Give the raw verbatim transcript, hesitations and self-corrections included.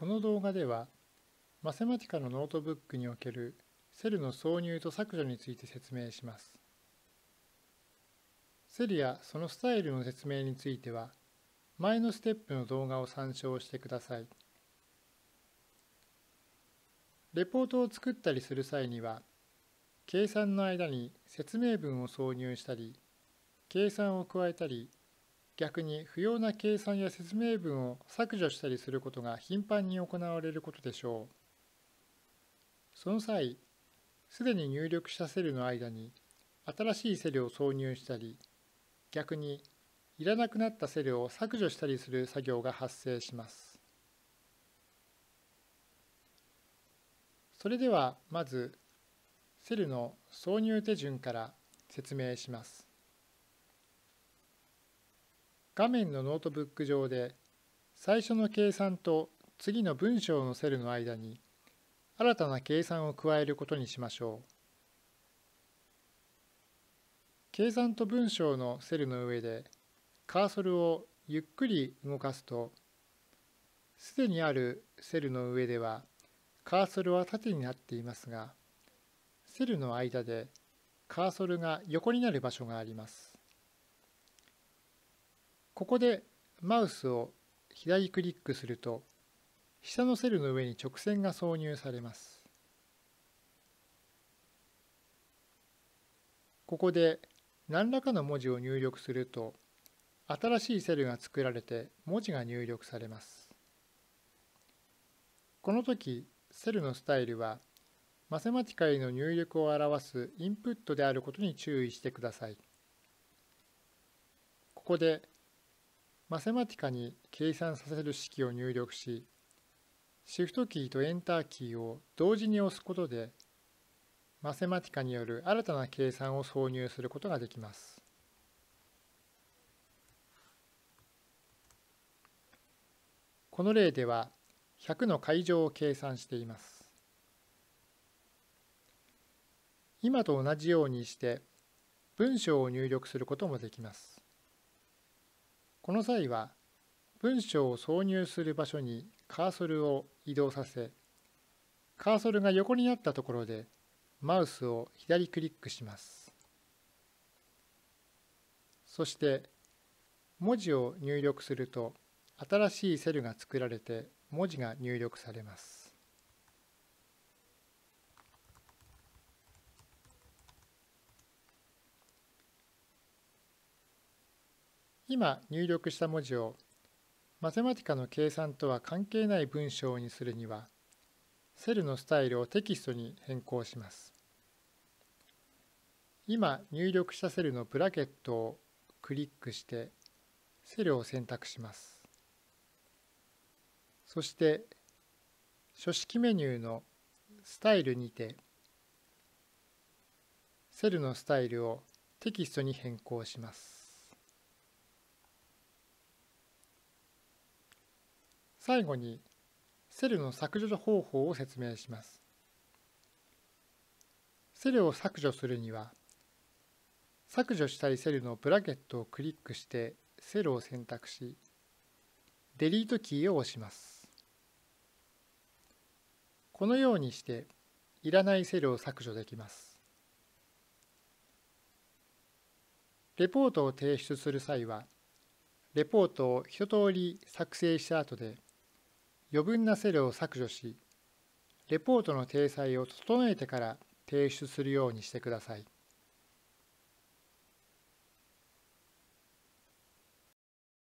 この動画では、マセマティカのノートブックにおけるセルの挿入と削除について説明します。セルやそのスタイルの説明については、前のステップの動画を参照してください。レポートを作ったりする際には、計算の間に説明文を挿入したり、計算を加えたり、逆に不要な計算や説明文を削除したりすることが頻繁に行われることでしょう。その際、すでに入力したセルの間に新しいセルを挿入したり、逆にいらなくなったセルを削除したりする作業が発生します。それではまず、セルの挿入手順から説明します。画面のノートブック上で、最初の計算と次の文章のセルの間に新たな計算を加えることにしましょう。計算と文章のセルの上でカーソルをゆっくり動かすと、すでにあるセルの上ではカーソルは縦になっていますが、セルの間でカーソルが横になる場所があります。ここでマウスを左クリックすると、下のセルの上に直線が挿入されます。ここで何らかの文字を入力すると、新しいセルが作られて文字が入力されます。この時、セルのスタイルは、マセマティカへの入力を表すインプットであることに注意してください。ここで、マセマティカに計算させる式を入力し、シフトキーとエンターキーを同時に押すことで、マセマティカによる新たな計算を挿入することができます。この例では、ひゃくの階乗を計算しています。今と同じようにして、文章を入力することもできます。この際は、文章を挿入する場所にカーソルを移動させ、カーソルが横になったところでマウスを左クリックします。そして、文字を入力すると、新しいセルが作られて文字が入力されます。今入力した文字をマセマティカの計算とは関係ない文章にするには、セルのスタイルをテキストに変更します。今入力したセルのブラケットをクリックしてセルを選択します。そして書式メニューのスタイルにてセルのスタイルをテキストに変更します。最後にセルの削除方法を説明します。セルを削除するには、削除したいセルのブラケットをクリックしてセルを選択し、デリートキーを押します。このようにして、いらないセルを削除できます。レポートを提出する際は、レポートを一通り作成した後で、余分なセルを削除し、レポートの体裁を整えてから提出するようにしてください。